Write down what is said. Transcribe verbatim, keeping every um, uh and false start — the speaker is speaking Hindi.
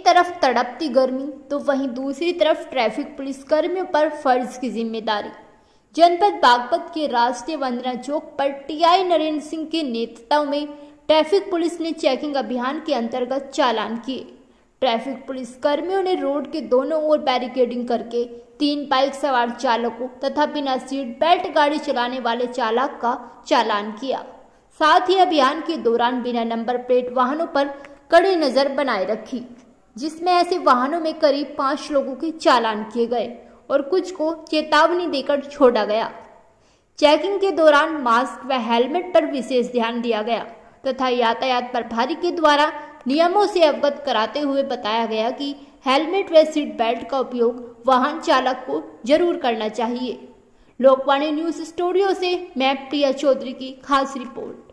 तरफ तड़पती गर्मी तो वहीं दूसरी तरफ ट्रैफिक पुलिस कर्मियों पर फर्ज की जिम्मेदारी। जनपद बागपत के राष्ट्रीय वंदना चौक पर टीआई नरेंद्र सिंह के नेतृत्व में ट्रैफिक पुलिस ने चेकिंग अभियान के अंतर्गत चालान किए। ट्रैफिक पुलिस कर्मियों ने रोड के दोनों ओर बैरिकेडिंग करके तीन बाइक सवार चालकों तथा बिना सीट बेल्ट गाड़ी चलाने वाले चालक का चालान किया। साथ ही अभियान के दौरान बिना नंबर प्लेट वाहनों पर कड़ी नजर बनाए रखी, जिसमें ऐसे वाहनों में करीब पांच लोगों के चालान किए गए और कुछ को चेतावनी देकर छोड़ा गया। चेकिंग के दौरान मास्क व हेलमेट पर विशेष ध्यान दिया गया तथा यातायात प्रभारी के द्वारा नियमों से अवगत कराते हुए बताया गया कि हेलमेट व सीट बेल्ट का उपयोग वाहन चालक को जरूर करना चाहिए। लोकवाणी न्यूज स्टूडियो से मैं प्रिया चौधरी की खास रिपोर्ट।